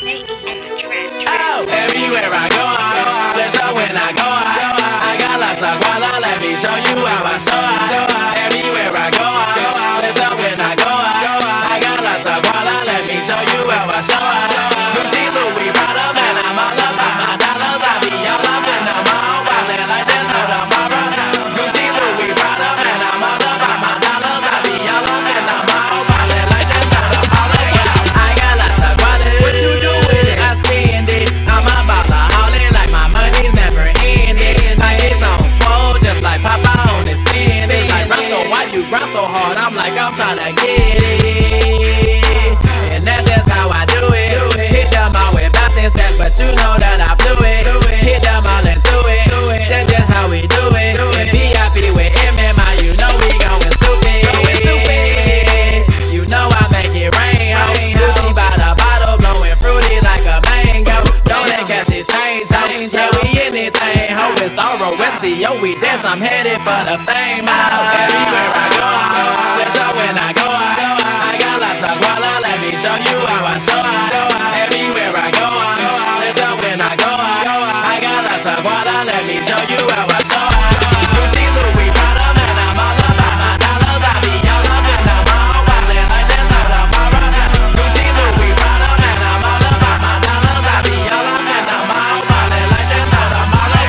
Oh, everywhere I go, let's go when I go. I got lots of guala, let me show you how I show. Everywhere I go, let's go when I go. I got lots of guala, let me show you how I show. Gucci, Louis, Prada, man, I'm all about my dollars. I be all up in the mall, wildin' like there's no tomorrow. Gucci, Louis, Prada, man, I'm all about my dollars. I be all up in the mall, wildin' like there's no tomorrow. I got lots of guala, what you do with it? I spend it. I'm about to haul it like my money's never ending. My head's on swole, just like Papa on his spin. Like Russell, why you grind so hard? I'm like, I'm tryna get it. And that's just how I do it. Hit them all with bouncing steps, but you know that I blew it. Hit them all and through it. That's just how we do it. And VIP with MMI, you know we going stupid. You know I make it rain, ho. Gucci by the bottle, blowing fruity like a mango. Don't let Cassie change, ho. Yeah, we anything, ho. It's Oro, SEO, we dance, I'm headed for the fame, ho. Everywhere I go, let's go when I go. I got lots of guala, let me show you how I show. Everywhere I go, let's go when I go. I got lots of guala, let me show you how I show. Gucci, Louis, Prada, man, I'm all about my dollars. I be all up in the mall, wildin' like there's no tomorrow. Gucci, Louis, Prada, man, I'm all about my dollars. I be all up in the mall, wildin' like there's no tomorrow.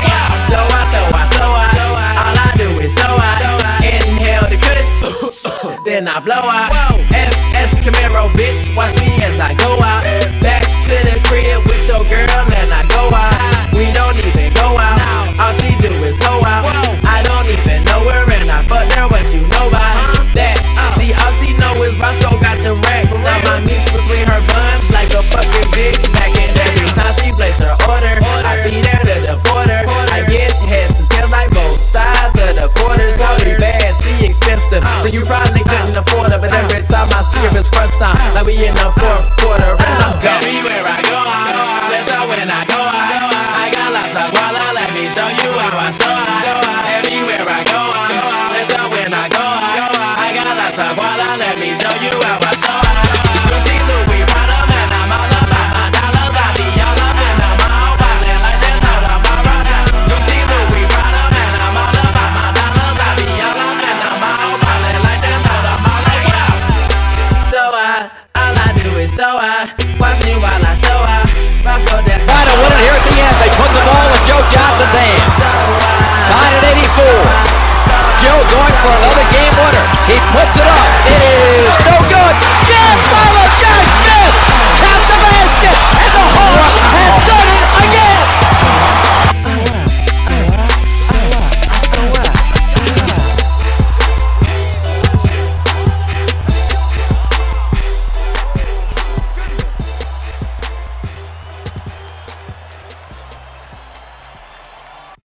All I do is show out. Inhale the kush, then I blow out. SS Camaro, bitch, watch me as I go out. Back to the crib with your girl and I go out. We don't even go out, all she do is go out. I don't even know her and I fuck her, what you know about that? See, all she know is Roscoe got the racks. Now my meats between her buns like a fucking Big Mac. And every time she plays her order, I feed her to the border. I get heads and tails like both sides of the quarters. Shorty bad, she expensive, so you probably couldn't afford her. But every time I see her, it's crunch time, like we in the fourth quarter. And I'm go. Everywhere I go, let's go when I go. I got lots of guala, let me show you how I show. Everywhere I go, let's go when I go. I got lots of guala, let me show you how I show. Gucci, Louis, Prada, man, I'm all about my dollars. I be all up in the mall, wildin' like there's no tomorrow. Gucci, Louis, Prada, man, I'm all about my dollars. I be all up in the mall, wildin' like there's no tomorrow. So all I do is show out. Watch me while I show out. Roscoe, that's Trying to win it here at the end. They put the ball in Joe Johnson's hands. Tied at 84. Joe going for another game winner. He puts it up. It is no good. Jam Philo